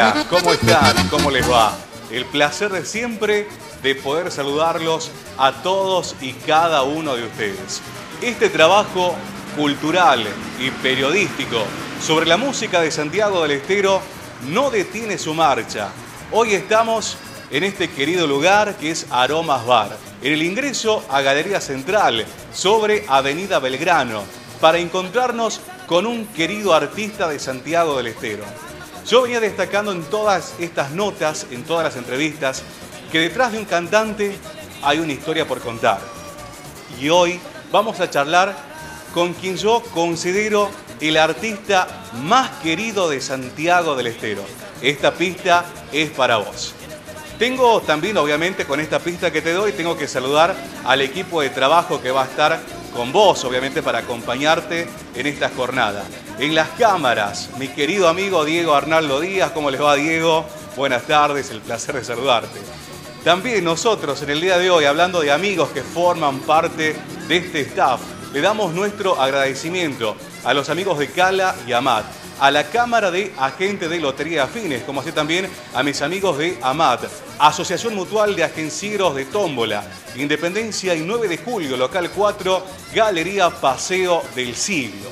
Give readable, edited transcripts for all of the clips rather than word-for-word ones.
Hola, ¿cómo están? ¿Cómo les va? El placer de siempre de poder saludarlos a todos y cada uno de ustedes. Este trabajo cultural y periodístico sobre la música de Santiago del Estero no detiene su marcha. Hoy estamos en este querido lugar que es Aromas Bar, en el ingreso a Galería Central sobre Avenida Belgrano, para encontrarnos con un querido artista de Santiago del Estero. Yo venía destacando en todas estas notas, en todas las entrevistas, que detrás de un cantante hay una historia por contar. Y hoy vamos a charlar con quien yo considero el artista más querido de Santiago del Estero. Esta pista es para vos. Tengo también, obviamente, con esta pista que te doy, tengo que saludar al equipo de trabajo que va a estar con vos, obviamente, para acompañarte en esta jornada. En las cámaras, mi querido amigo Diego Arnaldo Díaz. ¿Cómo les va, Diego? Buenas tardes, el placer de saludarte. También nosotros, en el día de hoy, hablando de amigos que forman parte de este staff, le damos nuestro agradecimiento a los amigos de Cala y Amat, a la Cámara de Agentes de Lotería Afines, como así también a mis amigos de AMAT, Asociación Mutual de Agencieros de Tómbola, Independencia y 9 de Julio, Local 4, Galería Paseo del Siglo.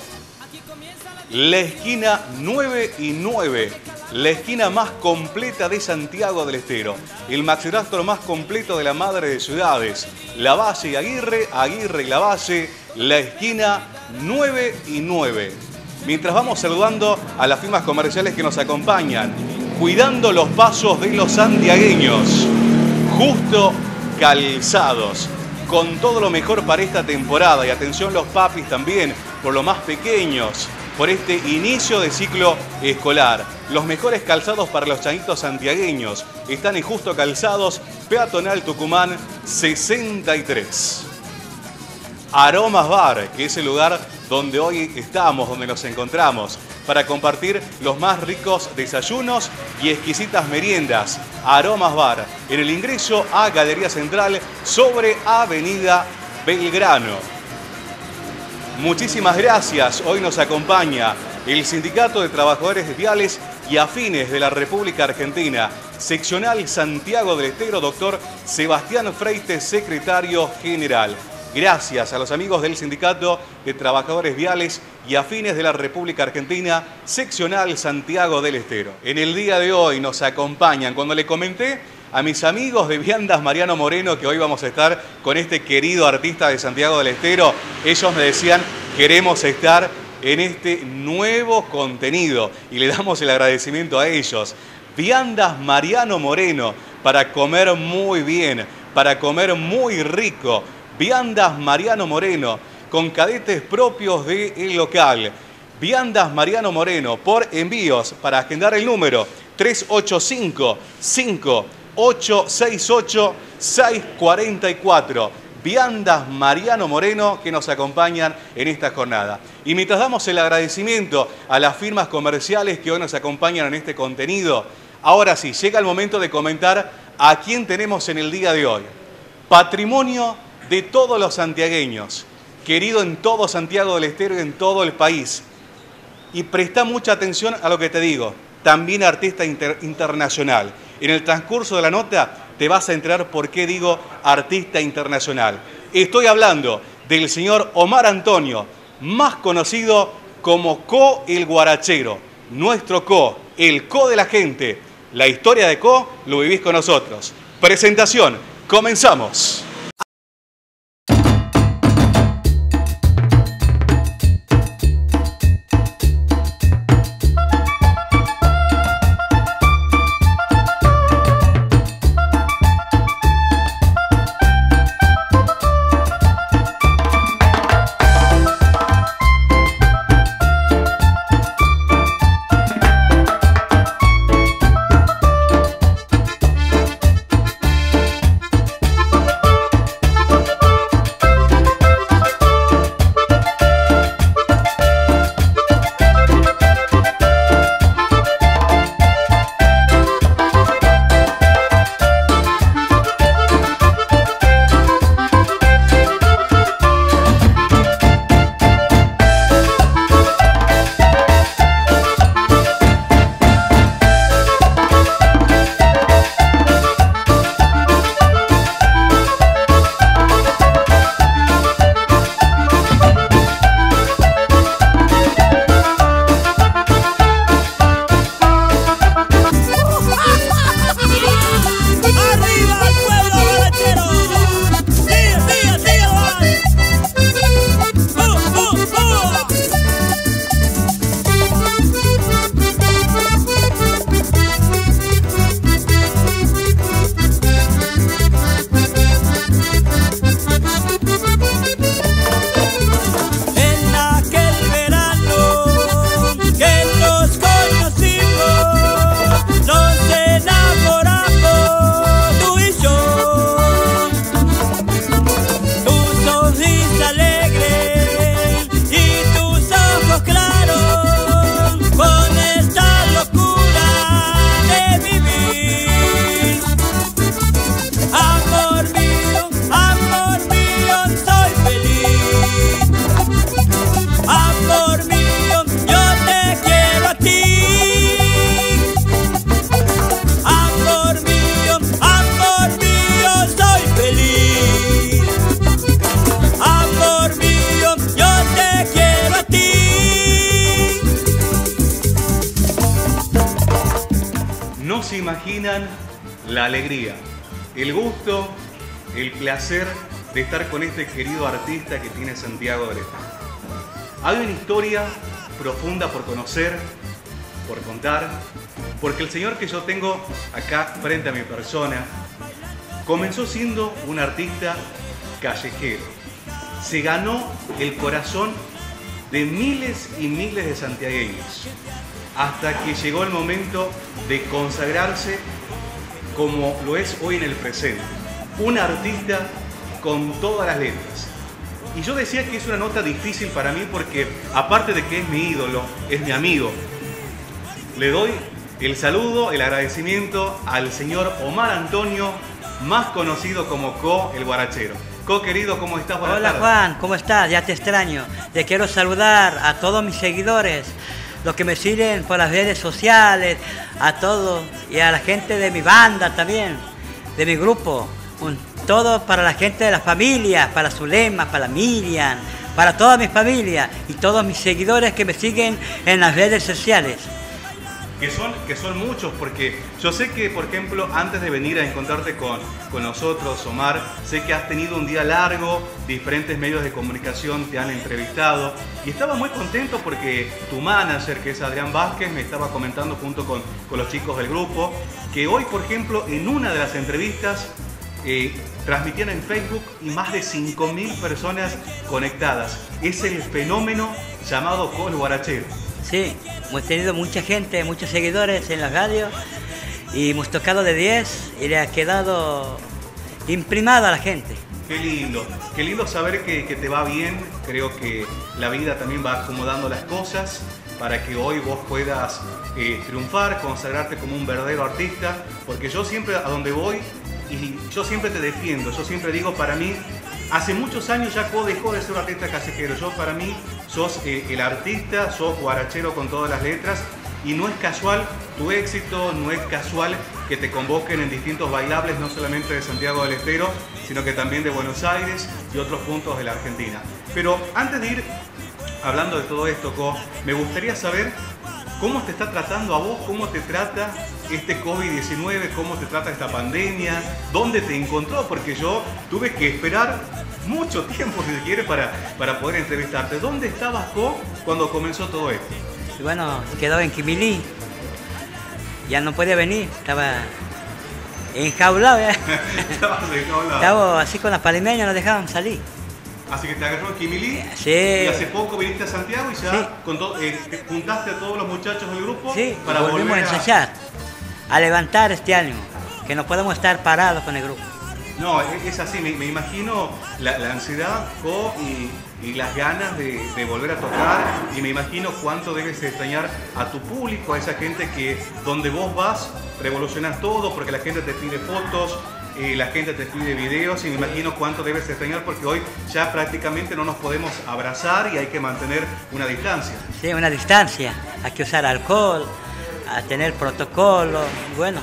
La esquina 9 y 9, la esquina más completa de Santiago del Estero, el maxirastro más completo de la madre de ciudades, Lavalle y Aguirre, Aguirre y Lavalle, la esquina 9 y 9. Mientras vamos saludando a las firmas comerciales que nos acompañan, cuidando los pasos de los santiagueños, Justo Calzados, con todo lo mejor para esta temporada. Y atención los papis también, por los más pequeños, por este inicio de ciclo escolar. Los mejores calzados para los changuitos santiagueños están en Justo Calzados, Peatonal Tucumán 63. Aromas Bar, que es el lugar donde hoy estamos, donde nos encontramos, para compartir los más ricos desayunos y exquisitas meriendas. Aromas Bar, en el ingreso a Galería Central sobre Avenida Belgrano. Muchísimas gracias. Hoy nos acompaña el Sindicato de Trabajadores Viales y Afines de la República Argentina, Seccional Santiago del Estero, doctor Sebastián Freites, secretario general. Gracias a los amigos del Sindicato de Trabajadores Viales y Afines de la República Argentina, Seccional Santiago del Estero. En el día de hoy nos acompañan, cuando le comenté a mis amigos de Viandas Mariano Moreno que hoy vamos a estar con este querido artista de Santiago del Estero, ellos me decían, queremos estar en este nuevo contenido y le damos el agradecimiento a ellos. Viandas Mariano Moreno, para comer muy bien, para comer muy rico. Viandas Mariano Moreno, con cadetes propios del local. Viandas Mariano Moreno, por envíos, para agendar el número 385-5868-644. Viandas Mariano Moreno, que nos acompañan en esta jornada. Y mientras damos el agradecimiento a las firmas comerciales que hoy nos acompañan en este contenido, ahora sí, llega el momento de comentar a quién tenemos en el día de hoy. Patrimonio de todos los santiagueños, querido en todo Santiago del Estero y en todo el país. Y presta mucha atención a lo que te digo, también artista internacional. En el transcurso de la nota te vas a enterar por qué digo artista internacional. Estoy hablando del señor Omar Antonio, más conocido como Co el Guarachero, nuestro Co, el Co de la gente. La historia de Co lo vivís con nosotros. Presentación, comenzamos. combinan la alegría, el gusto, el placer de estar con este querido artista que tiene Santiago del Estero. Hay una historia profunda por conocer, por contar, porque el señor que yo tengo acá frente a mi persona comenzó siendo un artista callejero. Se ganó el corazón de miles y miles de santiagueños, hasta que llegó el momento de consagrarse como lo es hoy en el presente. Un artista con todas las letras. Y yo decía que es una nota difícil para mí porque, aparte de que es mi ídolo, es mi amigo, le doy el saludo, el agradecimiento al señor Omar Antonio, más conocido como Co, el Guarachero. Co, querido, ¿cómo estás? Buenas Hola tardes. Juan, ¿cómo estás? Ya te extraño. Te quiero saludar a todos mis seguidores, los que me siguen por las redes sociales, a todos y a la gente de mi banda también, de mi grupo. Todo para la gente de la familia, para Zulema, para Miriam, para toda mi familia y todos mis seguidores que me siguen en las redes sociales. Que son muchos, porque yo sé que, por ejemplo, antes de venir a encontrarte con nosotros, Omar, sé que has tenido un día largo, diferentes medios de comunicación te han entrevistado, y estaba muy contento porque tu manager, que es Adrián Vázquez, me estaba comentando junto con los chicos del grupo, que hoy, por ejemplo, en una de las entrevistas, transmitían en Facebook y más de 5.000 personas conectadas. Es el fenómeno llamado Co, el Guarachero. Sí, hemos tenido mucha gente, muchos seguidores en la radio y hemos tocado de 10 y le ha quedado imprimado a la gente. Qué lindo saber que te va bien. Creo que la vida también va acomodando las cosas para que hoy vos puedas triunfar, consagrarte como un verdadero artista, porque yo siempre a donde voy, y yo siempre te defiendo, yo siempre digo, para mí, hace muchos años ya Co dejó de ser un artista callejero. Yo, para mí, sos el artista, sos guarachero con todas las letras, y no es casual tu éxito, no es casual que te convoquen en distintos bailables, no solamente de Santiago del Estero, sino que también de Buenos Aires y otros puntos de la Argentina. Pero antes de ir hablando de todo esto, Co, me gustaría saber cómo te está tratando a vos, cómo te trata este COVID-19, cómo te trata esta pandemia, dónde te encontró, porque yo tuve que esperar mucho tiempo, si se quiere, para poder entrevistarte. ¿Dónde estabas, Co, cuando comenzó todo esto? Y bueno, quedó en Quimilí, ya no podía venir, estaba enjaulado ya. Estabas enjaulado. Estaba así con las palimeñas, no dejaban salir. Así que te agarró en Quimilí, Sí. Y hace poco viniste a Santiago y ya Sí. juntaste a todos los muchachos del grupo Sí, para volvimos volver a ensayar, a levantar este ánimo, que no podemos estar parados con el grupo. No, es así, me imagino la ansiedad, Co, y las ganas de volver a tocar, y me imagino cuánto debes extrañar a tu público, a esa gente que donde vos vas revolucionas todo, porque la gente te pide fotos, la gente te pide videos, y me imagino cuánto debes extrañar, porque hoy ya prácticamente no nos podemos abrazar y hay que mantener una distancia. Sí, una distancia, hay que usar alcohol, a tener protocolo, bueno.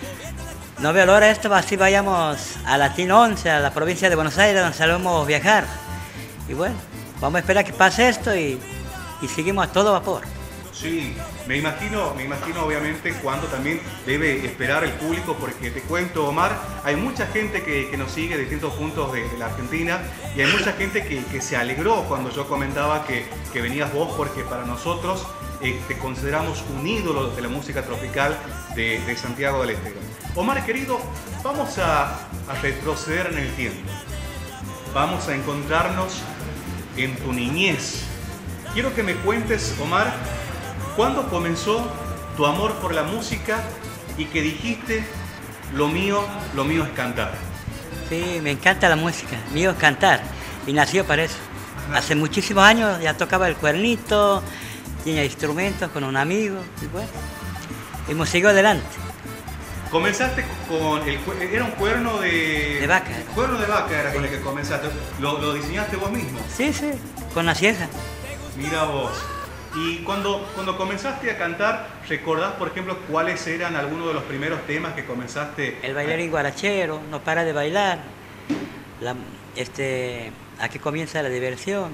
No veo la hora esto, así vayamos a Latín 11, a la provincia de Buenos Aires, donde sabemos viajar. Y bueno, vamos a esperar que pase esto y seguimos a todo vapor. Sí, me imagino obviamente cuánto también debe esperar el público, porque te cuento, Omar, hay mucha gente que nos sigue de distintos puntos de la Argentina, y hay mucha gente que se alegró cuando yo comentaba que venías vos, porque para nosotros te consideramos un ídolo de la música tropical de Santiago del Estero. Omar, querido, vamos a retroceder en el tiempo. Vamos a encontrarnos en tu niñez. Quiero que me cuentes, Omar, ¿cuándo comenzó tu amor por la música y que dijiste, lo mío es cantar? Sí, me encanta la música, mío es cantar, y nació para eso. Hace muchísimos años ya tocaba el cuernito, tenía instrumentos con un amigo, y bueno, hemos seguido adelante. Comenzaste con era un cuerno de vaca. Cuerno de vaca era con el que comenzaste. ¿Lo diseñaste vos mismo? Sí, con la sierra. Mira vos. Y cuando comenzaste a cantar, ¿recordás, por ejemplo, cuáles eran algunos de los primeros temas que comenzaste? El bailarín guarachero, no para de bailar. Aquí comienza la diversión.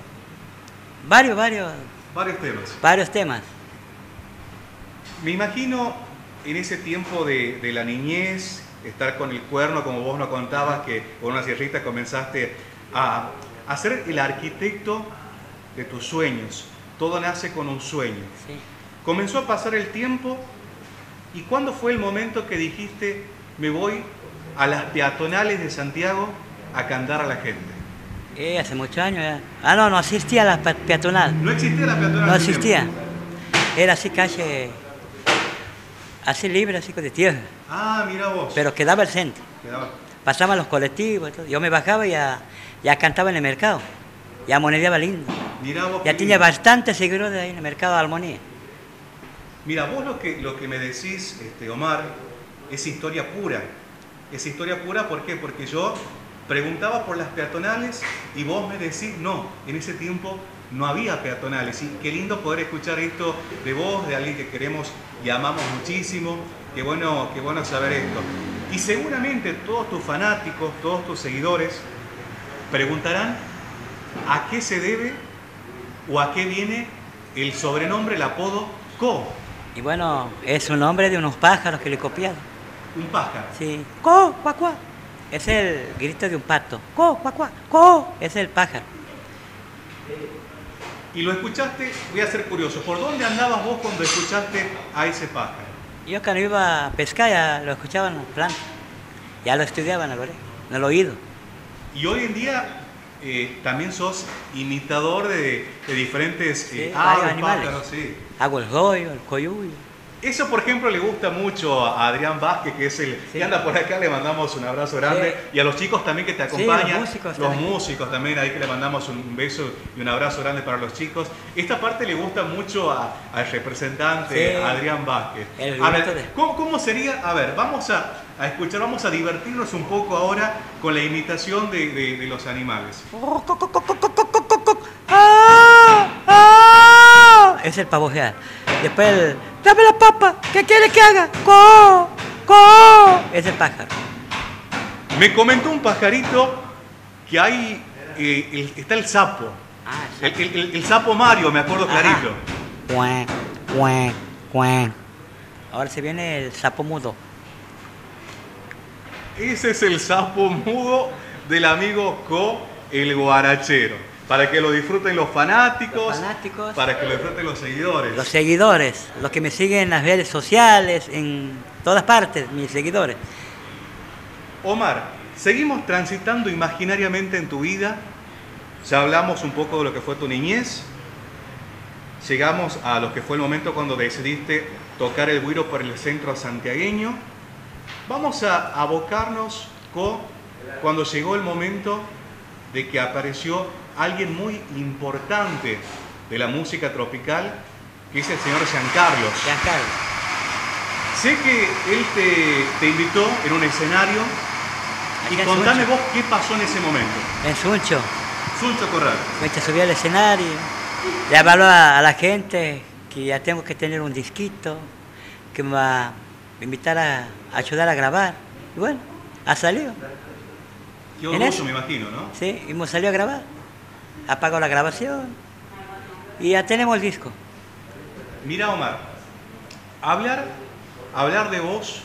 Varios Varios temas. Varios temas. Me imagino en ese tiempo de la niñez, estar con el cuerno, como vos nos contabas, que con una sierrita comenzaste a ser el arquitecto de tus sueños? Todo nace con un sueño. Sí. Comenzó a pasar el tiempo, ¿y cuándo fue el momento que dijiste, me voy a las peatonales de Santiago a cantar a la gente? Hace muchos años ya. No existía la peatonal. ¿No existía la peatonal? No existía. Era así calle, así libre, así de tierra. Ah, mira vos. Pero quedaba el centro. Quedaba. Pasaban los colectivos y todo. Yo me bajaba y ya cantaba en el mercado. Ya monedeaba lindo. Mirá vos. Ya tenía bastante seguidores ahí en el mercado de Almonía. Mira, vos lo que me decís, Omar, es historia pura. Es historia pura, ¿por qué? Porque yo preguntaba por las peatonales y vos me decís, no, en ese tiempo no había peatonales. Y qué lindo poder escuchar esto de vos, de alguien que queremos y amamos muchísimo. Qué bueno saber esto. Y seguramente todos tus fanáticos, todos tus seguidores preguntarán a qué se debe o a qué viene el sobrenombre, el apodo Co. Y bueno, es un nombre de unos pájaros que le copiaron. Un pájaro. Sí. Co, cuá, cuá. Es el grito de un pato. Co, cuá, cuá. Co. Es el pájaro. Y lo escuchaste, voy a ser curioso, ¿por dónde andabas vos cuando escuchaste a ese pájaro? Yo cuando iba a pescar ya lo escuchaba en las plantas. Ya lo estudiaban en el oído. Y hoy en día también sos imitador de diferentes varios aves, animales. pájaros, sí. Hago el goyo, el coyuyo. Eso, por ejemplo, le gusta mucho a Adrián Vázquez, que es el que anda por acá, le mandamos un abrazo grande. Sí. Y a los chicos también que te acompañan, los músicos también, ahí que le mandamos un beso y un abrazo grande para los chicos. Esta parte le gusta mucho al representante, Adrián Vázquez. A ver, ¿cómo sería? A ver, vamos a escuchar, vamos a divertirnos un poco ahora con la imitación de los animales. Es el pavojear. Después el, dame la papa, ¿qué quieres que haga? ¡Co! ¡Co! Es el pájaro. Me comentó un pajarito que hay, está el sapo. El sapo Mario, me acuerdo clarito. Cuén, cuén, cuén. Ahora se viene el sapo mudo. Ese es el sapo mudo del amigo Co, el guarachero. Para que lo disfruten los fanáticos, para que lo disfruten los seguidores. Los seguidores, los que me siguen en las redes sociales, en todas partes, mis seguidores. Omar, seguimos transitando imaginariamente en tu vida. Ya hablamos un poco de lo que fue tu niñez. Llegamos a lo que fue el momento cuando decidiste tocar el güiro por el centro santiagueño. Vamos a abocarnos cuando llegó el momento de que apareció alguien muy importante de la música tropical, que es el señor Giancarlos. Giancarlos. Sé que él te invitó en un escenario. Y contame vos qué pasó en ese momento. En Suncho. Suncho Corral. Me subí al escenario, le habló a la gente que ya tengo que tener un disquito, que me va a invitar a ayudar a grabar. Y bueno, ha salido. Qué orgullo, me imagino, ¿no? Sí, y hemos salido a grabar. Apagó la grabación y ya tenemos el disco. Mira, Omar, hablar de vos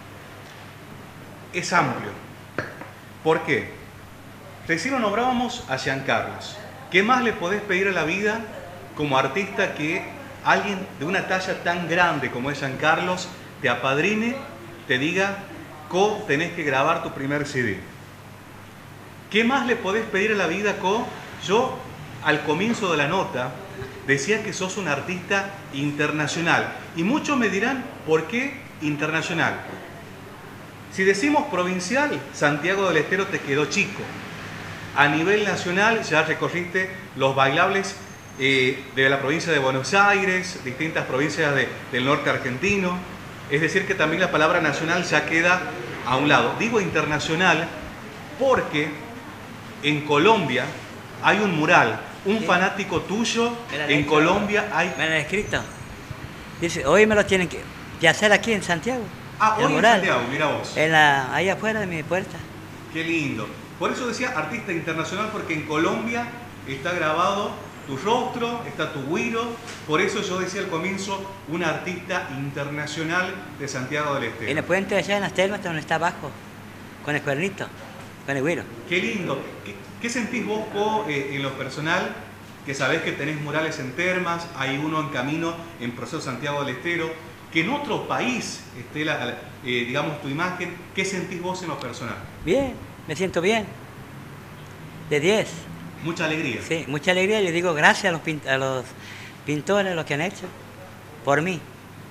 es amplio. ¿Por qué? Recién lo nombrábamos a Giancarlos. ¿Qué más le podés pedir a la vida como artista que alguien de una talla tan grande como es Giancarlos te apadrine, te diga, Co, tenés que grabar tu primer CD? ¿Qué más le podés pedir a la vida, Co? Yo, al comienzo de la nota, decía que sos un artista internacional. Y muchos me dirán, ¿por qué internacional? Si decimos provincial, Santiago del Estero te quedó chico. A nivel nacional ya recorriste los bailables de la provincia de Buenos Aires, distintas provincias del norte argentino. Es decir, que también la palabra nacional ya queda a un lado. Digo internacional porque en Colombia hay un mural, un fanático tuyo en Colombia hay... Me lo han escrito. Dice, hoy me lo tienen que hacer aquí en Santiago. Ah, hoy en Santiago, mira vos. Ahí afuera de mi puerta. Qué lindo. Por eso decía artista internacional, porque en Colombia está grabado tu rostro, está tu güiro. Por eso yo decía al comienzo, un artista internacional de Santiago del Estero. En el puente allá en las termas, donde está abajo, con el cuernito, con el güiro. Qué lindo. ¿Qué sentís vos, Co, en lo personal? Que sabés que tenés murales en termas, hay uno en camino en Proceso Santiago del Estero, que en otro país esté, digamos, tu imagen. ¿Qué sentís vos en lo personal? Bien, me siento bien. De 10. Mucha alegría. Sí, mucha alegría. Yo digo gracias a los pintores, lo que han hecho, por mí.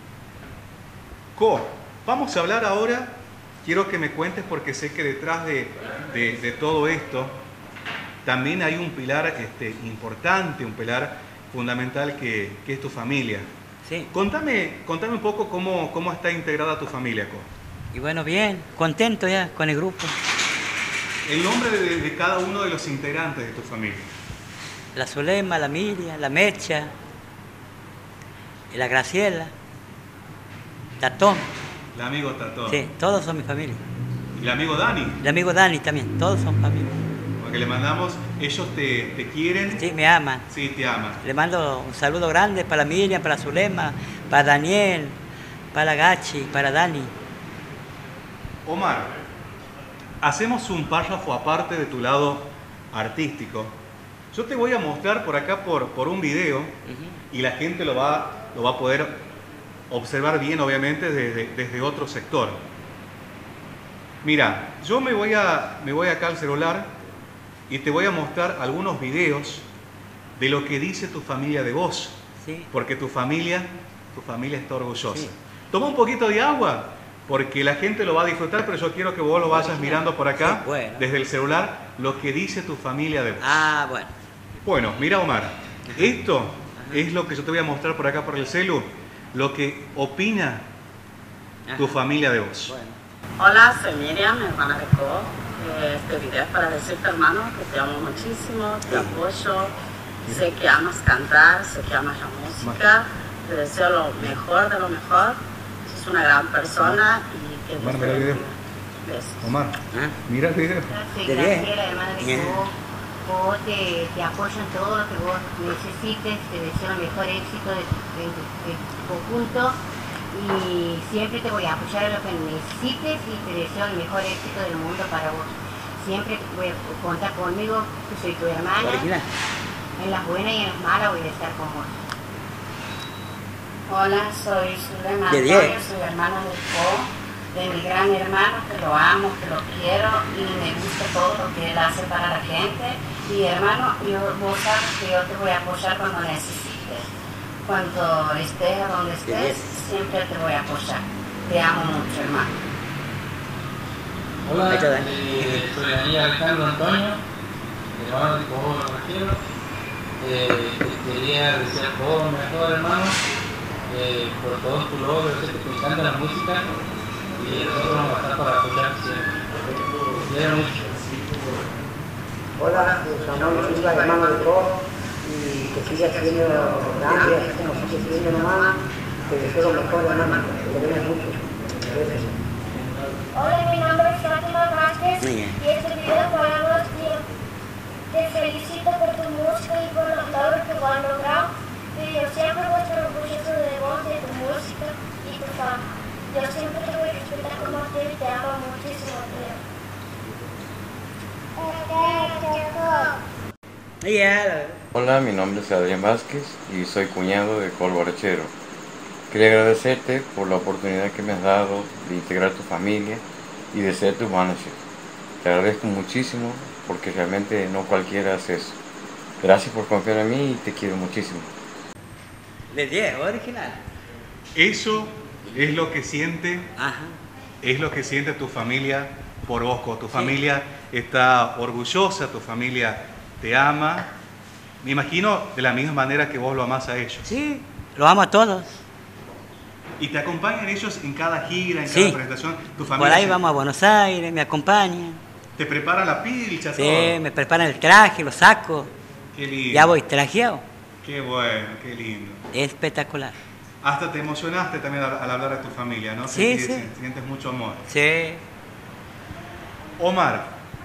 Co, vamos a hablar ahora, quiero que me cuentes porque sé que detrás de todo esto también hay un pilar importante, un pilar fundamental que es tu familia. Sí. Contame un poco cómo está integrada tu familia, Co. Y bueno, bien, contento ya con el grupo. El nombre de cada uno de los integrantes de tu familia. La Zulema, la Miriam, la Mecha, la Graciela, Tatón. El amigo Tatón. Sí, todos son mi familia. Y el amigo Dani. El amigo Dani también, todos son familia. Porque le mandamos, ellos te quieren. Sí, me aman. Sí, te aman. Le mando un saludo grande para Miriam, para Zulema, para Daniel, para Gachi, para Dani. Omar, hacemos un párrafo aparte de tu lado artístico. Yo te voy a mostrar por acá por un video y la gente lo va a poder observar bien, obviamente, desde otro sector. Mira, yo me voy acá al celular y te voy a mostrar algunos videos de lo que dice tu familia de vos. Sí. Porque tu familia está orgullosa. Sí. Toma un poquito de agua, porque la gente lo va a disfrutar, pero yo quiero que vos lo vayas mirando por acá, Sí, bueno. desde el celular, lo que dice tu familia de vos. Ah, bueno. Bueno, mira, Omar, esto es lo que yo te voy a mostrar por acá por el celu, lo que opina tu familia de vos. Bueno. Hola, soy Miriam, hermana de Co. Este video es para decirte, hermano, que te amo muchísimo, te apoyo. Sé que amas cantar, sé que amas la música. Te deseo lo mejor de lo mejor. Sos una gran persona y que Omar, Dios te mira el video. bendiga. Besos. Omar, ¿Ah? mira el video. Soy ¿De Graciela, hermana de Bien. vos. Vos te apoyo en todo lo que vos necesites, te deseo el mejor éxito de tu conjunto y siempre te voy a apoyar en lo que necesites y te deseo el mejor éxito del mundo para vos. Siempre voy a contar conmigo, que soy tu hermana, Original. en las buenas y en las malas voy a estar con vos. Hola, soy Zulema De Antonio, 10. soy hermana de Co, de mi gran hermano, que lo amo, que lo quiero y me gusta todo lo que él hace para la gente. Y hermano, vos sabes que yo te voy a apoyar cuando necesites. Cuando estés donde estés, siempre te voy a apoyar. Te amo mucho, hermano. Hola, Ahí está Dani. soy Daniel Alejandro Antonio, hermano de Cobolo Rajero. Quería desear todo lo mejor, hermano, por todos tus logros. Sé que te encanta la música y nosotros vamos a estar para apoyarte siempre. Te quiero mucho. Hola, Samuel Silva, hermano de todo, y que siga siendo grande, así como sigue siendo nomás, te deseo lo mejor, hermano, que te veas mucho. Gracias. Hola, mi nombre es Fátima Vázquez Muy bien. y este video para vos, tío. Te felicito por tu música y por los logros que vos has logrado. Yo siempre voy a estar orgulloso de vos, de tu música y tu fama. Yo siempre te voy a respetar como tío y te amo muchísimo, tío. Hola, mi nombre es Adrián Vázquez y soy cuñado de Col Borrachero. Quería agradecerte por la oportunidad que me has dado de integrar tu familia y de ser tu manager. Te agradezco muchísimo porque realmente no cualquiera hace eso. Gracias por confiar en mí y te quiero muchísimo. De 10, original. Eso es lo que siente, Ajá. es lo que siente tu familia por vos, Co. Tu familia está orgullosa, tu familia te ama. Me imagino de la misma manera que vos lo amás a ellos. Sí, lo amo a todos. Y te acompañan ellos en cada gira, en Sí. cada presentación. Tu familia Por ahí vamos a Buenos Aires, me acompañan. te prepara la pilcha, Sí, todo. me preparan el traje, lo saco. Qué lindo. Ya voy trajeado. Qué bueno, qué lindo. Espectacular. Hasta te emocionaste también al hablar de tu familia, ¿no? Sí, Sientes sí. mucho amor. Sí. Omar,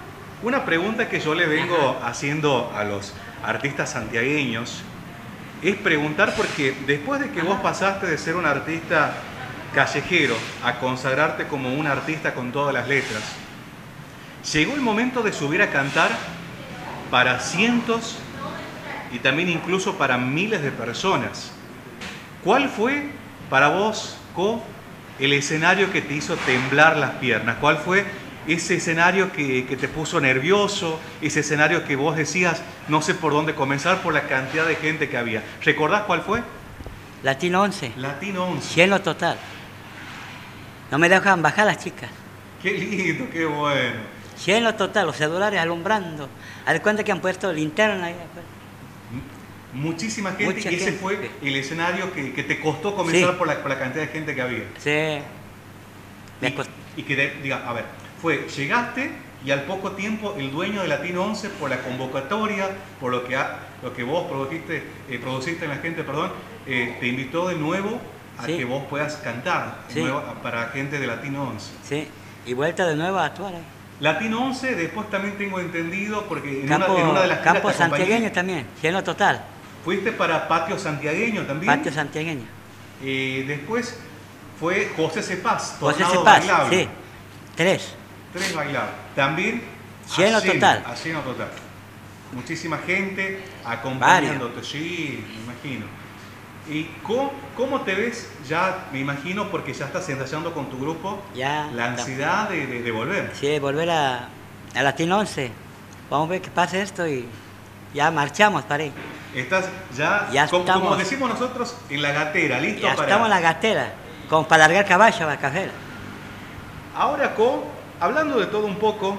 Una pregunta que yo le vengo haciendo a los artistas santiagueños es preguntar, porque después de que vos pasaste de ser un artista callejero a consagrarte como un artista con todas las letras, llegó el momento de subir a cantar para cientos y también incluso para miles de personas. ¿Cuál fue para vos, Co, el escenario que te hizo temblar las piernas? ¿Cuál fue ese escenario que te puso nervioso? Ese escenario que vos decías, no sé por dónde comenzar por la cantidad de gente que había. ¿Recordás cuál fue? Latino 11. Latino 11. Lleno total. No me dejan bajar las chicas. Qué lindo, qué bueno. Lleno total, los celulares alumbrando. Haz de cuenta que han puesto linterna ahí. Muchísima gente. Mucha y ese gente, fue sí. el escenario que te costó comenzar Sí. por la cantidad de gente que había. Sí. Y que diga, a ver, llegaste y al poco tiempo el dueño de Latino 11, por la convocatoria, por lo que vos produciste en la gente, perdón, te invitó de nuevo a Sí. que vos puedas cantar de Sí. nuevo para gente de Latino 11. Sí. Y vuelta de nuevo a actuar ahí. Latino 11, después también tengo entendido, porque en Campo, una de las giras campo te acompañé. santiagueño también, lleno total. Fuiste para Patio Santiagueño también. Patio santiagueño. Después fue José Cepaz, José Tornado Cepaz, Bailable. sí. 3. 3 bailables. También Lleno total. A lleno total. Muchísima gente acompañándote, sí, me imagino. ¿Y cómo te ves ya, me imagino, porque ya estás ensayando con tu grupo, Ya. la ansiedad de volver? Sí, volver a Latino 11. Vamos a ver qué pasa esto y ya marchamos para ahí. Estás ya, Ya como estamos. decimos nosotros, en la gatera, listo Ya para... estamos en la gatera, como para largar caballo a la cajera. Ahora, hablando de todo un poco,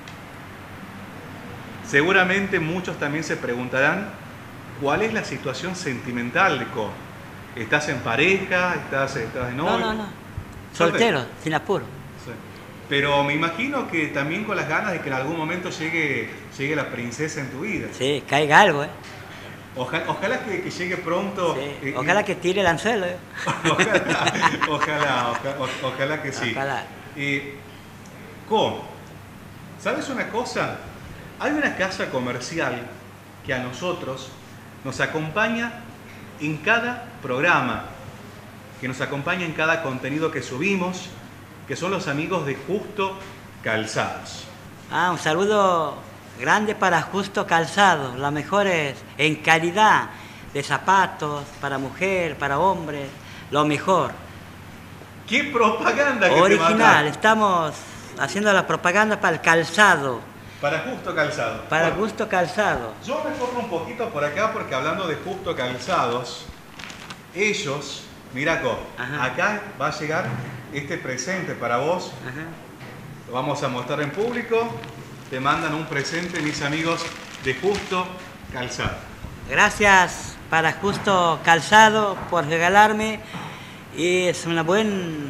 seguramente muchos también se preguntarán cuál es la situación sentimental de Co. ¿Estás en pareja? ¿Estás de novio? No. Soltero, sin apuro. Sí. Pero me imagino que también con las ganas de que en algún momento llegue la princesa en tu vida. Sí, caiga algo, ¿eh? Ojalá que llegue pronto. Sí. Ojalá que tire el anzuelo, ¿eh? Ojalá que sí. Ojalá. Co, ¿sabes una cosa? Hay una casa comercial que a nosotros nos acompaña en cada programa, que nos acompaña en cada contenido que subimos, que son los amigos de Justo Calzados. Un saludo grande para Justo Calzado, las mejores en calidad de zapatos, para mujer, para hombre, lo mejor. ¡Qué propaganda que Original, te mandaste! estamos haciendo la propaganda para el calzado, Para Justo Calzado. para Bueno, Justo Calzado. yo me corro un poquito por acá porque hablando de Justo Calzados, ellos, mira Co, Ajá. acá va a llegar este presente para vos. Ajá. Lo vamos a mostrar en público. Te mandan un presente, mis amigos de Justo Calzado. Gracias para Justo Calzado por regalarme. Y es un buen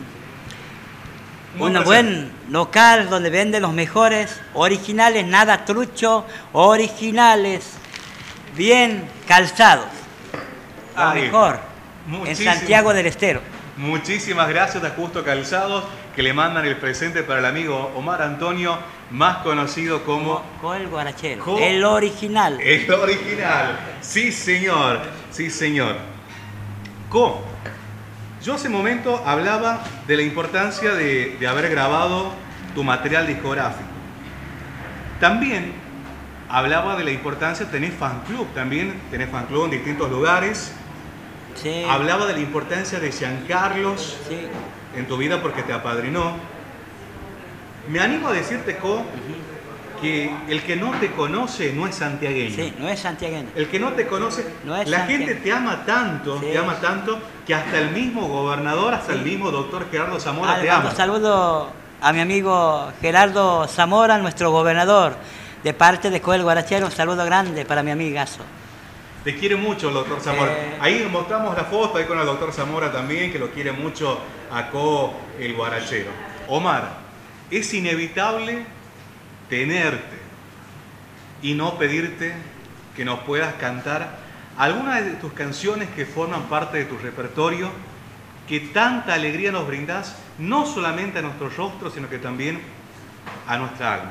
local donde venden los mejores, originales, nada trucho, originales, bien calzados. Lo Bien. mejor en Muchísimas- Santiago del Estero. Muchísimas gracias a Justo Calzados que le mandan el presente para el amigo Omar Antonio, más conocido como El guarachero, Co- el original. el original. Sí, señor. Sí, señor. Co, yo hace momento hablaba de la importancia de haber grabado tu material discográfico. También hablaba de la importancia de tener fan club. También tenés fan club en distintos lugares. Sí, Hablaba de la importancia de Giancarlos sí. en tu vida porque te apadrinó. Me animo a decirte, Co, que el que no te conoce no es santiagueño. Sí, no es santiagueño. El que no te conoce, No es la santiagueño. gente te ama tanto, Sí. te ama tanto, que hasta el mismo gobernador, hasta el mismo doctor Gerardo Zamora Le te mando ama. saludo a mi amigo Gerardo Zamora, nuestro gobernador, de parte de Coel Guarachero. Un saludo grande para mi amigazo. Te quiere mucho el doctor Zamora. Ahí mostramos la foto ahí con el doctor Zamora también, que lo quiere mucho a Co el Guarachero. Omar, es inevitable tenerte y no pedirte que nos puedas cantar algunas de tus canciones que forman parte de tu repertorio, que tanta alegría nos brindás, no solamente a nuestro rostro, sino que también a nuestra alma.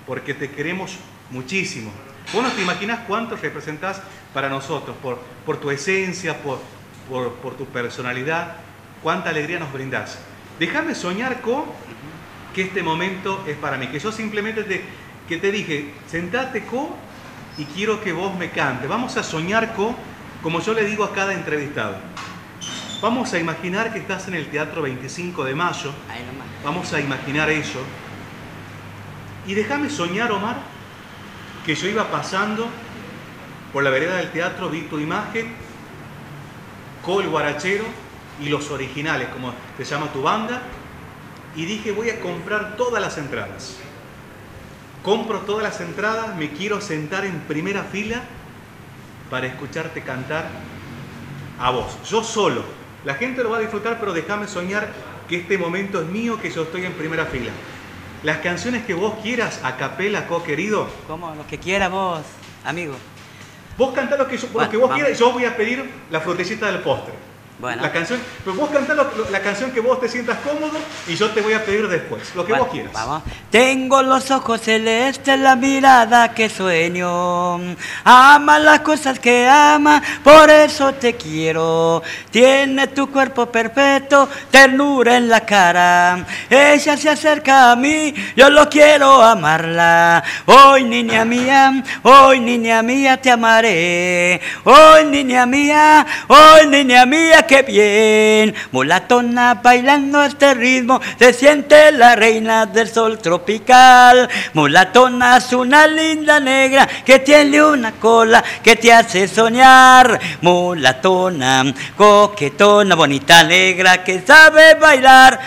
porque te queremos muchísimo. Vos no te imaginás cuánto representás para nosotros, por tu esencia, por tu personalidad, cuánta alegría nos brindás. Déjame soñar con que este momento es para mí, que yo simplemente te dije, sentate y quiero que vos me cantes. Vamos a soñar como yo le digo a cada entrevistado. Vamos a imaginar que estás en el Teatro 25 de Mayo. Vamos a imaginar eso. Y déjame soñar, Omar, que yo iba pasando por la vereda del teatro, vi tu imagen, Col Guarachero y Los Originales, como se llama tu banda, y dije, voy a comprar todas las entradas. Compro todas las entradas, me quiero sentar en primera fila para escucharte cantar a vos, yo solo. La gente lo va a disfrutar, pero déjame soñar que este momento es mío, que yo estoy en primera fila. Las canciones que vos quieras, a capela, querido. Como lo que quiera vos, amigo. Vos cantá lo que vos quieras, yo voy a pedir la frutillita del postre. Bueno. La canción, pero vos cantá la canción que vos te sientas cómodo y yo te voy a pedir después, lo que vos quieras. Vamos. Tengo los ojos celestes, la mirada que sueño. Ama las cosas que ama, por eso te quiero. Tiene tu cuerpo perfecto, ternura en la cara. Ella se acerca a mí, yo lo quiero amarla. Hoy niña mía, te amaré. Hoy niña mía, qué bien. Mulatona bailando este ritmo, se siente la reina del sol tropical. Mulatona es una linda negra que tiene una cola que te hace soñar. Mulatona, coquetona, bonita negra que sabe bailar.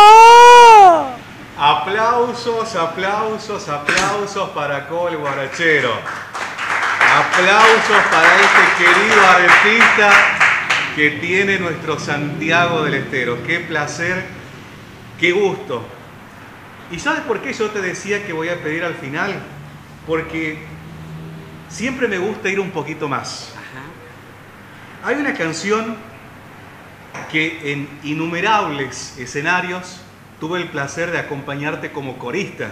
Aplausos, aplausos, aplausos para Col Guarachero. Aplausos para este querido artista que tiene nuestro Santiago del Estero. Qué placer, qué gusto. ¿Y sabes por qué yo te decía que voy a pedir al final? Porque siempre me gusta ir un poquito más. Ajá. Hay una canción que en innumerables escenarios tuve el placer de acompañarte como corista.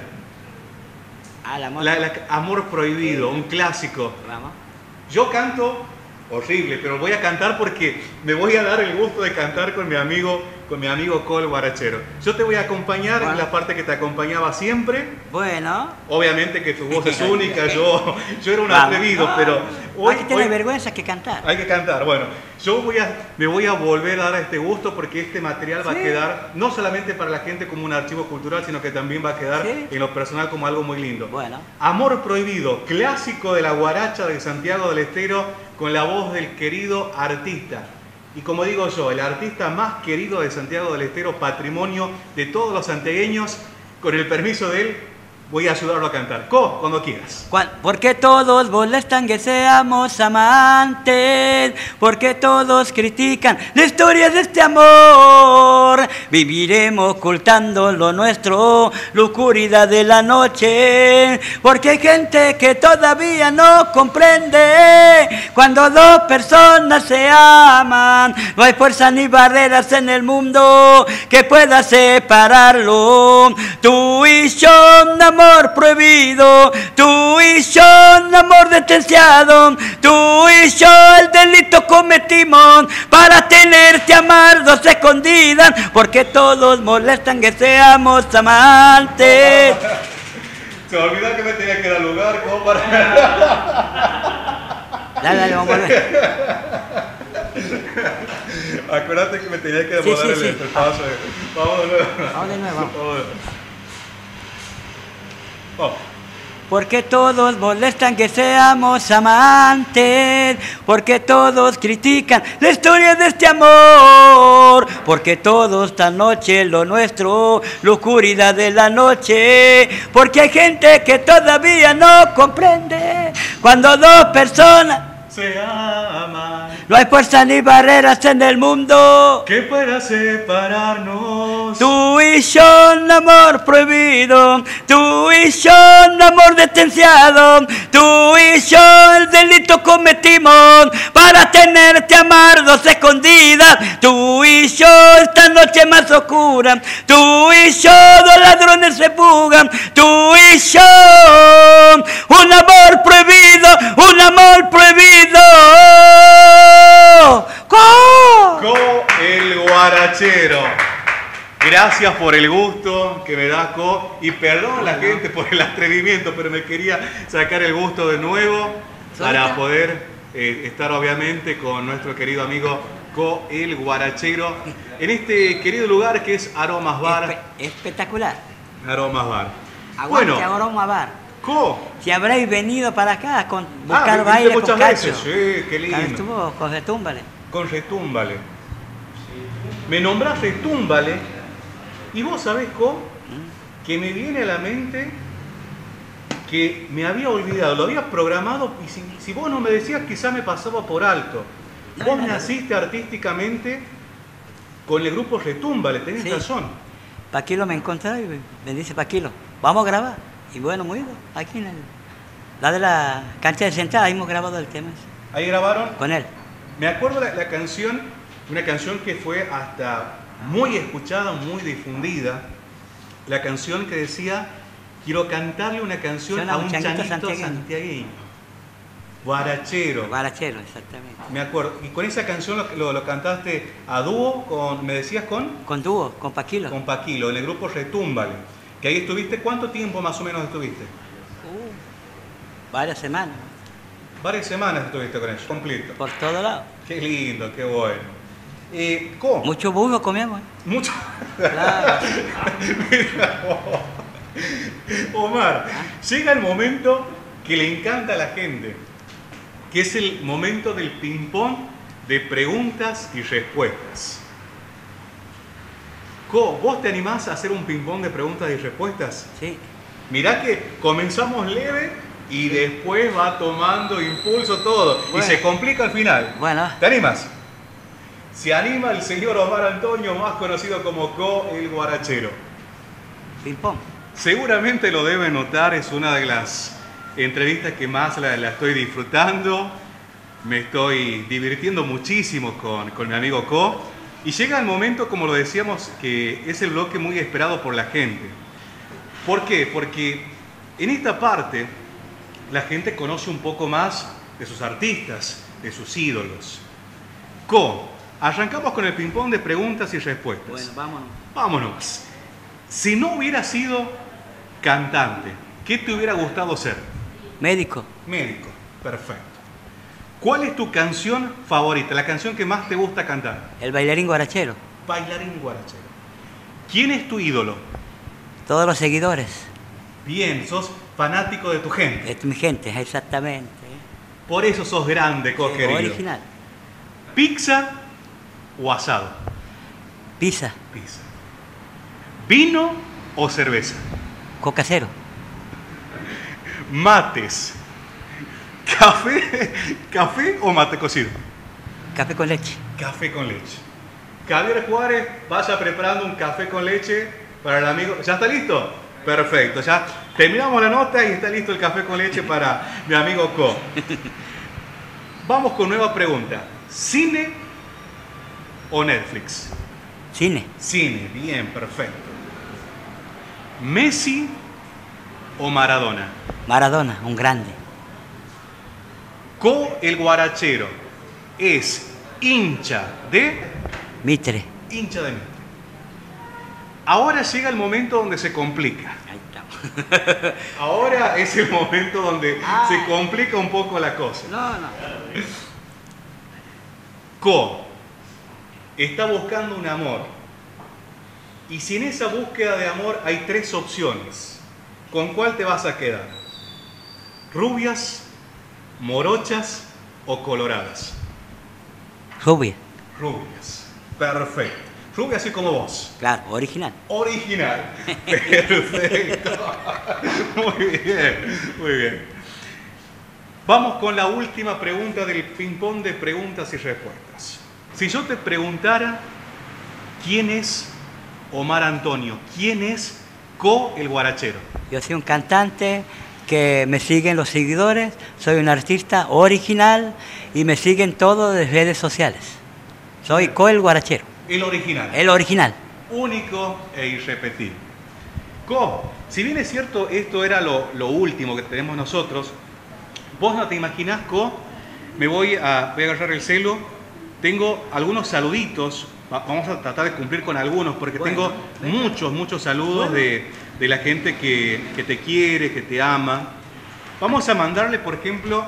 Amor Prohibido, un clásico. Vamos. Yo canto horrible, pero voy a cantar porque me voy a dar el gusto de cantar con mi amigo Col Guarachero. Yo te voy a acompañar en la parte que te acompañaba siempre. Bueno. Obviamente que tu voz es única, yo era un atrevido, pero hoy... Hay que tener vergüenza que cantar. Hay que cantar. Bueno, me voy a volver a dar este gusto porque este material va a quedar no solamente para la gente como un archivo cultural, sino que también va a quedar en lo personal como algo muy lindo. Bueno. Amor Prohibido, clásico de la guaracha de Santiago del Estero, con la voz del querido artista. Y como digo yo, el artista más querido de Santiago del Estero, patrimonio de todos los santiagueños, con el permiso de él, voy a ayudarlo a cantar. Cuando quieras. Porque todos molestan que seamos amantes, porque todos critican la historia de este amor. Viviremos ocultando lo nuestro, la oscuridad de la noche, porque hay gente que todavía no comprende. Cuando dos personas se aman, no hay fuerza ni barreras en el mundo que pueda separarlo. Tú y yo, amor prohibido, tú y yo, amor detenciado, tú y yo el delito cometimos para tenerte amardos escondidas, porque todos molestan que seamos amantes. Se me olvidó que me tenía que dar lugar, como para... Dale, vamos a volver. Acuérdate que me tenía que demorar el paso. Vamos de nuevo. Vamos de nuevo. Oh. Porque todos molestan que seamos amantes, porque todos critican la historia de este amor, porque todos esta noche lo nuestro, la oscuridad de la noche, porque hay gente que todavía no comprende cuando dos personas se aman. No hay fuerza ni barreras en el mundo que pueda separarnos. decimos. Tú y yo un amor prohibido, tú y yo un amor detenciado, tú y yo el delito cometimos para tenerte amarnos escondidas. Tú y yo esta noche más oscura, tú y yo dos ladrones se fugan, tú y yo un amor prohibido, un amor prohibido. Co, el guarachero. Gracias por el gusto que me da Co. Y perdón la gente por el atrevimiento, pero me quería sacar el gusto de nuevo para poder estar obviamente con nuestro querido amigo Co, el guarachero, en este querido lugar que es Aromas Bar. Espectacular. Aromas Bar. Aguante, Bueno, Aromas Bar. Co. Si habréis venido para acá con buscar viniste baile muchas con Cacho. veces, sí, qué lindo. Estuvo con Retúmbale. Con Retúmbale. Me nombrás Retúmbale y vos sabés, Co, que me viene a la mente que me había olvidado, lo había programado y si vos no me decías quizá me pasaba por alto. Vos naciste artísticamente con el grupo Retúmbale, tenés razón. Paquilo me encontró y me dice, Paquilo, vamos a grabar. Y bueno, muy bien, aquí en la de la cancha de Central, ahí hemos grabado el tema. Ahí grabaron. Con él. Me acuerdo la canción, una canción que fue hasta muy escuchada, muy difundida. La canción que decía, quiero cantarle una canción a un chanito santiagueño. Guarachero. Guarachero, exactamente. Me acuerdo. Y con esa canción lo cantaste a dúo, me decías con... Con dúo, con Paquilo. Con Paquilo, en el grupo Retúmbale. Que ahí estuviste, ¿cuánto tiempo más o menos estuviste? Varias semanas. Varias semanas estuviste con ellos, completo. Por todos lados. Qué lindo, qué bueno. ¿Cómo? Mucho burro comíamos. Mucho. Claro. Mira, Omar, llega el momento que le encanta a la gente, que es el momento del ping-pong de preguntas y respuestas. Co, ¿vos te animás a hacer un ping-pong de preguntas y respuestas? Sí. Mirá que comenzamos leve y después va tomando impulso todo. Bueno. Y se complica al final. Bueno. ¿Te animas? Se anima el señor Omar Antonio, más conocido como Co, el guarachero. Ping-pong. Seguramente lo debe notar, es una de las entrevistas que más la estoy disfrutando. Me estoy divirtiendo muchísimo con mi amigo Co. Y llega el momento, como lo decíamos, que es el bloque muy esperado por la gente. ¿Por qué? Porque en esta parte la gente conoce un poco más de sus artistas, de sus ídolos. Co, arrancamos con el ping-pong de preguntas y respuestas. Bueno, vámonos. Vámonos. Si no hubieras sido cantante, ¿qué te hubiera gustado ser? Médico. Médico, perfecto. ¿Cuál es tu canción favorita, la canción que más te gusta cantar? El bailarín guarachero. Bailarín guarachero. ¿Quién es tu ídolo? Todos los seguidores. Bien, sos fanático de tu gente. Es mi gente, exactamente. Por eso sos grande, Co, querido. Original. ¿Pizza o asado? Pizza. Pizza. ¿Vino o cerveza? Coca cero. Mates. ¿Café o mate cocido? Café con leche. Café con leche. Javier Juárez, vaya preparando un café con leche para el amigo. ¿Ya está listo? Perfecto, ya terminamos la nota y está listo el café con leche para mi amigo Co. Vamos con nueva pregunta. ¿Cine o Netflix? Cine. Cine, bien, perfecto. ¿Messi o Maradona? Maradona, un grande. Co, el guarachero, es hincha de... Mitre. Hincha de Mitre. Ahora llega el momento donde se complica. Ahí estamos. Ahora es el momento donde se complica un poco la cosa. No. Co está buscando un amor. Y si en esa búsqueda de amor hay tres opciones, ¿con cuál te vas a quedar? ¿Rubias, morochas o coloradas? Rubia. Rubias. Perfecto. Rubia así como vos. Claro, original. Original. Perfecto. Muy bien, muy bien. Vamos con la última pregunta del ping-pong de preguntas y respuestas. Si yo te preguntara quién es Omar Antonio. ¿Quién es Co el Guarachero? Yo soy un cantante que me siguen los seguidores, soy un artista original y me siguen todos de redes sociales. Soy Co el Guarachero. El original. El original. Único e irrepetible. Co, si bien es cierto, esto era lo último que tenemos nosotros, vos no te imaginás, Co, voy a agarrar el celu, tengo algunos saluditos, vamos a tratar de cumplir con algunos, porque tengo muchos saludos de la gente que te quiere, que te ama. Vamos a mandarle, por ejemplo,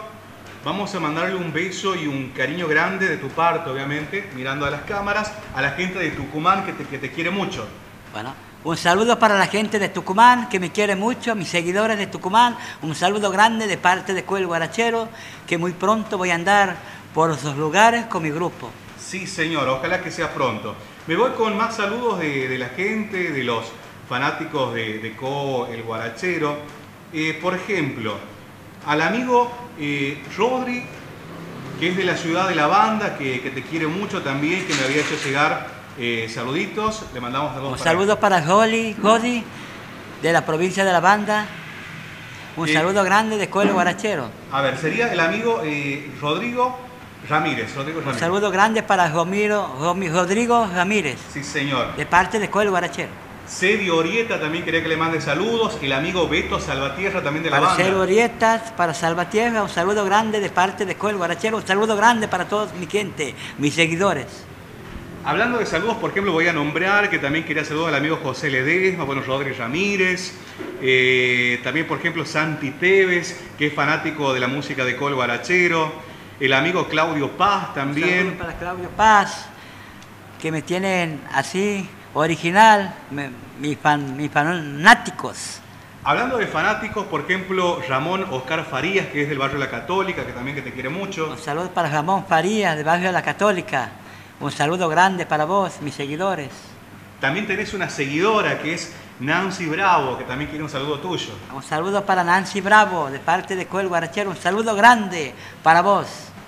un beso y un cariño grande de tu parte, obviamente, mirando a las cámaras, a la gente de Tucumán que te quiere mucho. Bueno, un saludo para la gente de Tucumán, que me quiere mucho, mis seguidores de Tucumán. Un saludo grande de parte de Co el Guarachero, que muy pronto voy a andar por esos lugares con mi grupo. Sí, señor, ojalá que sea pronto. Me voy con más saludos de la gente, de los fanáticos de Co el Guarachero. Por ejemplo, al amigo Rodri, que es de la ciudad de La Banda, que te quiere mucho también, que me había hecho llegar saluditos. Le mandamos saludos. Un saludo para Godi, de la provincia de La Banda. Un saludo grande de Co el Guarachero. A ver, sería el amigo Rodrigo Ramírez. Un saludo grande para Rodrigo Ramírez. Sí, señor. De parte de Co el Guarachero. Cedio Orieta también quería que le mande saludos. El amigo Beto Salvatierra también de La Banda. Para Cedio Orietas, para Salvatierra, un saludo grande de parte de Co el Guarachero. Un saludo grande para todos mi gente, mis seguidores. Hablando de saludos, por ejemplo, voy a nombrar que también quería saludar al amigo José Ledesma, bueno, Rodríguez Ramírez, también, por ejemplo, Santi Tevez, que es fanático de la música de Co el Guarachero, el amigo Claudio Paz también. Un saludo para Claudio Paz, que me tienen así, original, mis fanáticos. Hablando de fanáticos, por ejemplo, Ramón Oscar Farías, que es del barrio La Católica, que también que te quiere mucho. Un saludo para Ramón Farías, del barrio La Católica. Un saludo grande para vos, mis seguidores. También tenés una seguidora que es Nancy Bravo, que también quiere un saludo tuyo. Un saludo para Nancy Bravo, de parte de Co el Guarachero. Un saludo grande para vos.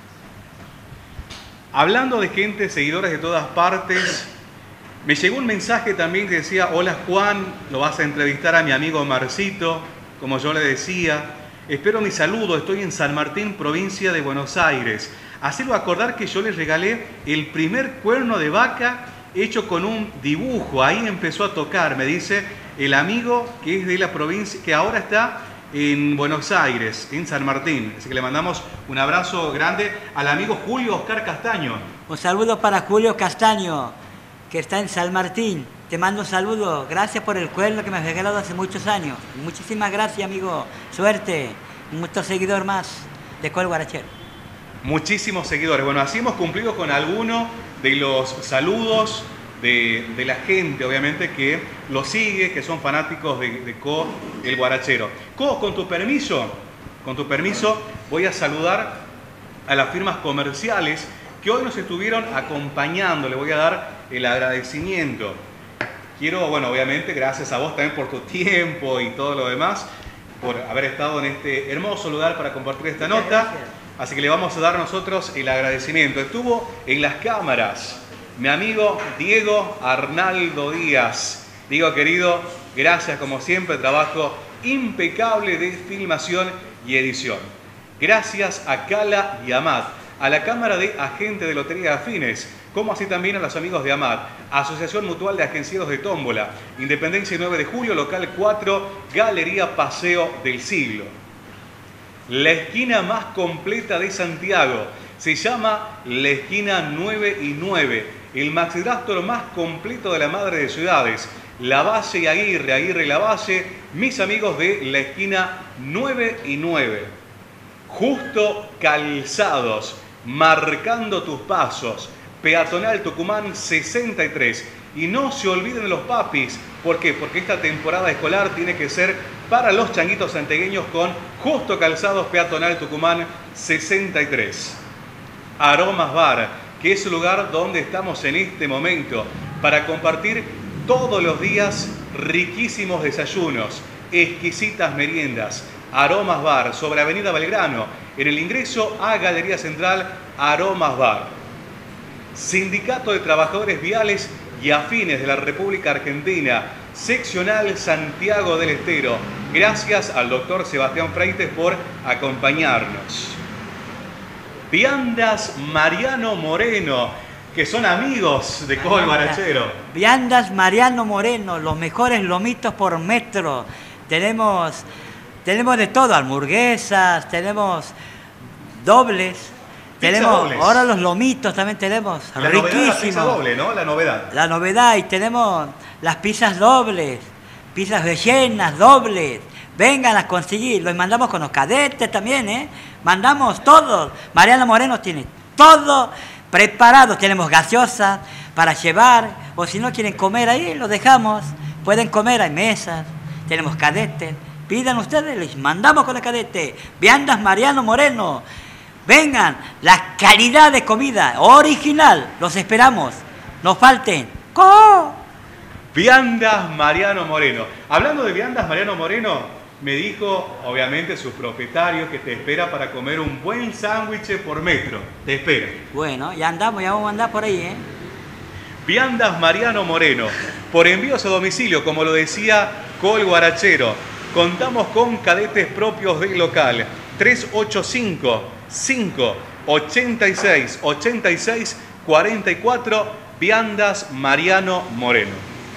Hablando de gente, seguidores de todas partes, me llegó un mensaje también que decía: hola Juan, lo vas a entrevistar a mi amigo Marcito, como yo le decía. Espero mi saludo, estoy en San Martín, provincia de Buenos Aires. Hacerlo acordar que yo le regalé el primer cuerno de vaca hecho con un dibujo. Ahí empezó a tocar, me dice el amigo que es de la provincia, que ahora está en Buenos Aires, en San Martín. Así que le mandamos un abrazo grande al amigo Julio Oscar Castaño. Un saludo para Julio Castaño, que está en San Martín. Te mando un saludo. Gracias por el cuerno que me has regalado hace muchos años. Muchísimas gracias, amigo. Suerte. Muchos seguidores más de Co el Guarachero. Muchísimos seguidores. Bueno, así hemos cumplido con algunos de los saludos de la gente, obviamente, que lo sigue, que son fanáticos de Co el Guarachero. Co, con tu permiso, voy a saludar a las firmas comerciales que hoy nos estuvieron acompañando. Le voy a dar el agradecimiento. Quiero, bueno, obviamente, gracias a vos también por tu tiempo y todo lo demás, por haber estado en este hermoso lugar para compartir esta nota. Así que le vamos a dar nosotros el agradecimiento. Estuvo en las cámaras mi amigo Diego Arnaldo Díaz. Diego, querido, gracias como siempre, trabajo impecable de filmación y edición. Gracias a Cala y Amat, a la Cámara de Agentes de Lotería de Afines, como así también a los amigos de Amat, Asociación Mutual de Agenciados de Tómbola, Independencia 9 de Julio, Local 4, Galería Paseo del Siglo. La esquina más completa de Santiago se llama la esquina 9 y 9, el maxidráctor más completo de la madre de ciudades, Lavalle y Aguirre, Aguirre y Lavalle, mis amigos de la esquina 9 y 9. Justo Calzados, marcando tus pasos, Peatonal Tucumán 63. Y no se olviden de los papis. ¿Por qué? Porque esta temporada escolar tiene que ser para los changuitos santiagueños con Justo Calzados, Peatonal Tucumán 63. Aromas Bar, que es el lugar donde estamos en este momento para compartir todos los días riquísimos desayunos, exquisitas meriendas. Aromas Bar, sobre Avenida Belgrano, en el ingreso a Galería Central, Aromas Bar. Sindicato de Trabajadores Viales y afines de la República Argentina, seccional Santiago del Estero. Gracias al doctor Sebastián Freites por acompañarnos. Viandas Mariano Moreno, que son amigos de Cobo el Guarachero. Viandas Mariano Moreno, los mejores lomitos por metro. Tenemos de todo, hamburguesas, tenemos dobles. Tenemos dobles. Ahora los lomitos también tenemos, La riquísimos. novedad, la pizza doble, ¿no? La novedad. La novedad, y tenemos las pizzas dobles, pizzas rellenas, dobles. Vengan a conseguir, los mandamos con los cadetes también, ¿eh? Mandamos todo. Mariano Moreno tiene todo preparado. Tenemos gaseosa para llevar, o si no quieren comer ahí, lo dejamos. Pueden comer, hay mesas, tenemos cadetes. Pidan ustedes, les mandamos con el cadete. Viandas Mariano Moreno. Vengan, la calidad de comida original, los esperamos. No falten. Viandas Mariano Moreno. Hablando de Viandas Mariano Moreno, me dijo, obviamente, su propietario que te espera para comer un buen sándwich por metro. Te espera. Bueno, ya andamos, ya vamos a andar por ahí, ¿eh? Viandas Mariano Moreno. Por envíos a domicilio, como lo decía Cobo el Guarachero. Contamos con cadetes propios del local. 385-586-86-44. Viandas Mariano Moreno.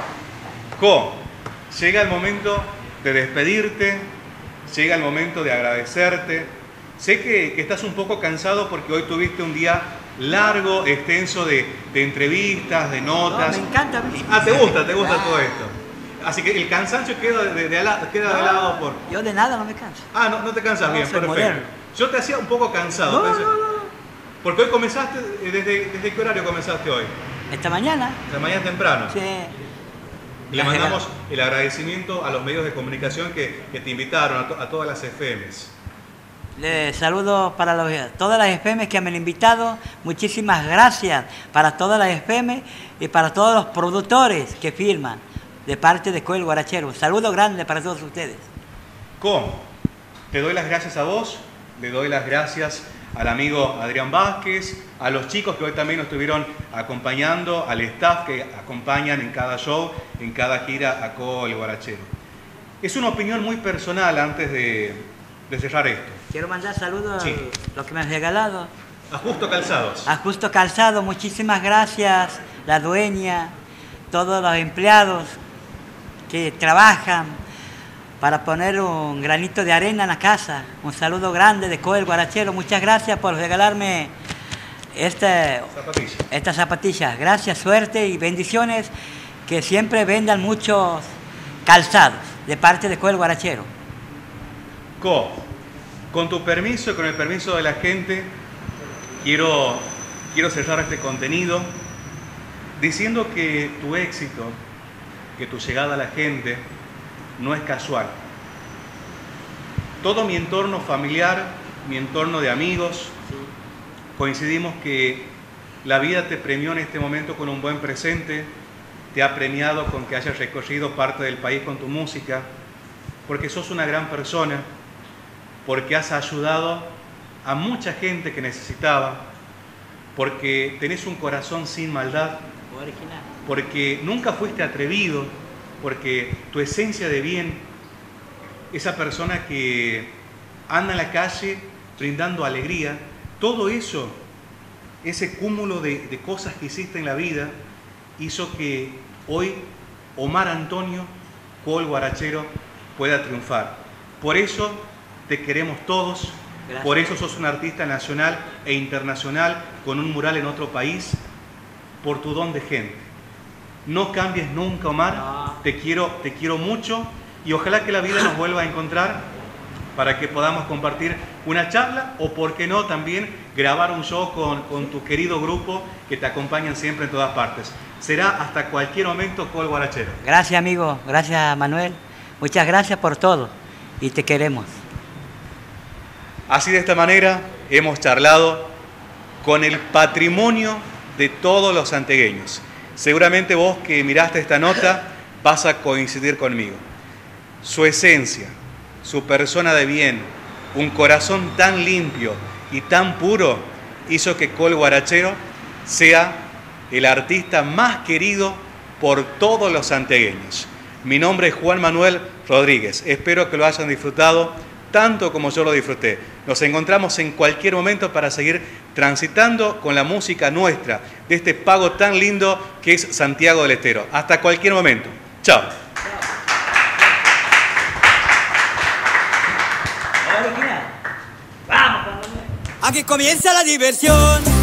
Llega el momento de despedirte, llega el momento de agradecerte. Sé que estás un poco cansado porque hoy tuviste un día largo, extenso de entrevistas, de notas. No, me encanta. ¿Te gusta todo esto? Así que el cansancio queda de lado por... Yo de nada no me canso. No te cansas bien, soy perfecto. moderno. Yo te hacía un poco cansado. No. Porque hoy comenzaste, ¿desde qué horario comenzaste hoy? Esta mañana. Esta mañana temprano. Sí. Le mandamos el agradecimiento a los medios de comunicación que te invitaron, a todas las FMs. Les saludo para todas las FM que me han invitado. Muchísimas gracias para todas las FM y para todos los productores que firman de parte de Cobo el Guarachero. Un saludo grande para todos ustedes. Te doy las gracias a vos, le doy las gracias al amigo Adrián Vázquez, a los chicos que hoy también nos estuvieron acompañando, al staff que acompañan en cada show, en cada gira a Cobo el Guarachero. Es una opinión muy personal antes de cerrar esto. Quiero mandar saludos Sí. a los que me han regalado. A Justo Calzados. A Justo Calzado, muchísimas gracias. La dueña, todos los empleados que trabajan para poner un granito de arena en la casa. Un saludo grande de Cobo el Guarachero. Muchas gracias por regalarme estas zapatillas. Gracias, suerte y bendiciones. Que siempre vendan muchos calzados de parte de Cobo el Guarachero. Con tu permiso y con el permiso de la gente, quiero cerrar este contenido diciendo que tu éxito, que tu llegada a la gente no es casual. Todo mi entorno familiar, mi entorno de amigos, coincidimos que la vida te premió en este momento con un buen presente, te ha premiado con que hayas recorrido parte del país con tu música, porque sos una gran persona, porque has ayudado a mucha gente que necesitaba, porque tenés un corazón sin maldad, porque nunca fuiste atrevido, porque tu esencia de bien, esa persona que anda en la calle brindando alegría, todo eso, ese cúmulo de cosas que hiciste en la vida, hizo que hoy Omar Antonio Cobo el Guarachero pueda triunfar. Por eso te queremos todos. Gracias. Por eso sos un artista nacional e internacional con un mural en otro país, por tu don de gente. No cambies nunca, Omar. No. Te quiero mucho y ojalá que la vida nos vuelva a encontrar para que podamos compartir una charla o, por qué no, también grabar un show con tu querido grupo que te acompañan siempre en todas partes. Será hasta cualquier momento Cobo el Guarachero. Gracias, amigo. Gracias, Manuel. Muchas gracias por todo y te queremos. Así, de esta manera hemos charlado con el patrimonio de todos los santiagueños. Seguramente vos que miraste esta nota vas a coincidir conmigo. Su esencia, su persona de bien, un corazón tan limpio y tan puro hizo que Cobo el Guarachero sea el artista más querido por todos los santiagueños. Mi nombre es Juan Manuel Rodríguez. Espero que lo hayan disfrutado tanto como yo lo disfruté. Nos encontramos en cualquier momento para seguir transitando con la música nuestra, de este pago tan lindo que es Santiago del Estero. Hasta cualquier momento. Chao. Aquí comienza la diversión.